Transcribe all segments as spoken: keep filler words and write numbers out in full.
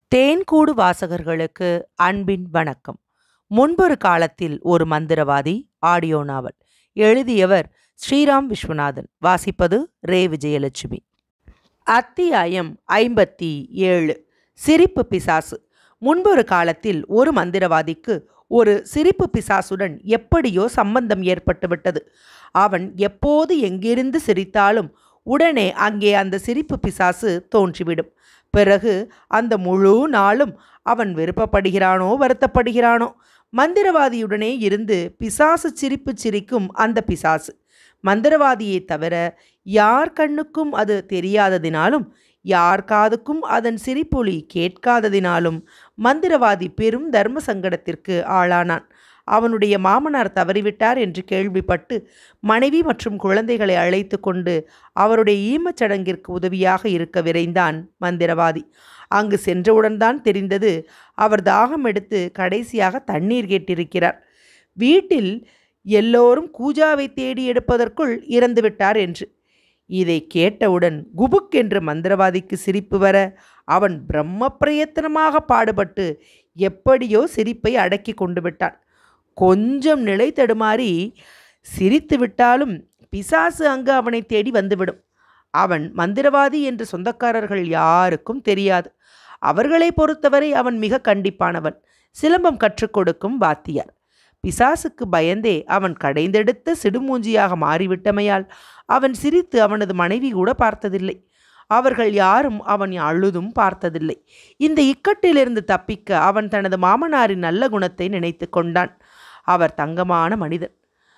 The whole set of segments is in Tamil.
தேன்கூடு வாசகர்களுக்கு அன்பின் வணக்கம். முன்பொரு காலத்தில் ஒரு மந்திரவாதி ஆடியோ நாவல். எழுதியவர் ஸ்ரீராம் விஸ்வநாதன். வாசிப்பது ரே விஜயலட்சுமி. அத்தியாயம் ஐம்பத்தி ஏழு. சிரிப்பு பிசாசு. முன்பொரு காலத்தில் ஒரு மந்திரவாதிக்கு ஒரு சிரிப்பு பிசாசுடன் எப்படியோ சம்பந்தம் ஏற்பட்டுவிட்டது. அவன் எப்போது எங்கிருந்து சிரித்தாலும் உடனே அங்கே அந்த சிரிப்பு பிசாசு தோன்றிவிடும். பிறகு அந்த முழு நாளும் அவன் விருப்பப்படுகிறானோ வருத்தப்படுகிறானோ, மந்திரவாதியுடனே இருந்து பிசாசு சிரிப்பு சிரிக்கும் அந்த பிசாசு. மந்திரவாதியை தவிர யார் கண்ணுக்கும் அது தெரியாததினாலும் யார் காதுக்கும் அதன் சிரிப்பொலி கேட்காததினாலும் மந்திரவாதி பெரும் தர்ம சங்கடத்திற்கு ஆளானான். அவனுடைய மாமனார் தவறிவிட்டார் என்று கேள்விப்பட்டு மனைவி மற்றும் குழந்தைகளை அழைத்து கொண்டு அவருடைய ஈமச்சடங்கிற்கு உதவியாக இருக்க விரைந்தான் மந்திரவாதி. அங்கு சென்றவுடன் தான் தெரிந்தது, அவர் தாகம் எடுத்து கடைசியாக தண்ணீர் கேட்டிருக்கிறார். வீட்டில் எல்லோரும் கூஜாவை தேடி எடுப்பதற்குள் இறந்துவிட்டார் என்று. இதை கேட்டவுடன் குபுக் என்று மந்திரவாதிக்கு சிரிப்பு வர, அவன் பிரம்ம பிரயத்தனமாக பாடுபட்டு எப்படியோ சிரிப்பை அடக்கி கொண்டு விட்டான். கொஞ்சம் நிலை தடுமாறி சிரித்து விட்டாலும் பிசாசு அங்கு அவனை தேடி வந்துவிடும். அவன் மந்திரவாதி என்று சொந்தக்காரர்கள் யாருக்கும் தெரியாது. அவர்களை பொறுத்தவரை அவன் மிக கண்டிப்பானவன், சிலம்பம் கற்றுக் கொடுக்கும் வாத்தியார். பிசாசுக்கு பயந்தே அவன் கடைந்தெடுத்த சிடுமூஞ்சியாக மாறிவிட்டமையால் அவன் சிரித்து அவனது மனைவி கூட பார்த்ததில்லை. அவர்கள் யாரும் அவன் அழுதும் பார்த்ததில்லை. இந்த இக்கட்டிலிருந்து தப்பிக்க அவன் தனது மாமனாரின் நல்ல குணத்தை நினைத்து கொண்டான். அவர் தங்கமான மனிதன்.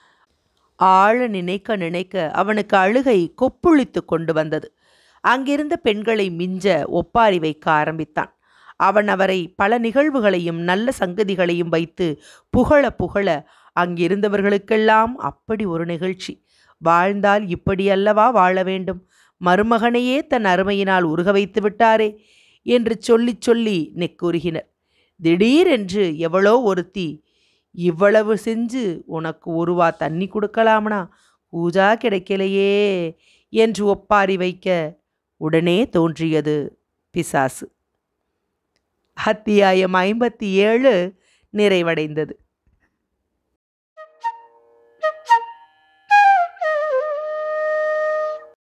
ஆழ நினைக்க நினைக்க அவனுக்கு அழுகை கொப்புளித்து கொண்டு வந்தது. அங்கிருந்த பெண்களை மிஞ்ச ஒப்பாரி வைக்க ஆரம்பித்தான். அவன் அவரை பல நிகழ்வுகளையும் நல்ல சங்கதிகளையும் வைத்து புகழ புகழ அங்கிருந்தவர்களுக்கெல்லாம் அப்படி ஒரு நிகழ்ச்சி. வாழ்ந்தால் இப்படி அல்லவா வாழ வேண்டும், மருமகனையே தன் அருமையினால் உருக வைத்து விட்டாரே என்று சொல்லி சொல்லி நெக்குருகினர். திடீரென்று எவளோ ஒருத்தி, இவ்வளவு செஞ்சு உனக்கு ஒருவா தண்ணி கொடுக்கலாம்னா கூஜா கிடைக்கலையே என்று ஒப்பாரி வைக்க உடனே தோன்றியது பிசாசு. அத்தியாயம் ஐம்பத்தி ஏழு நிறைவடைந்தது.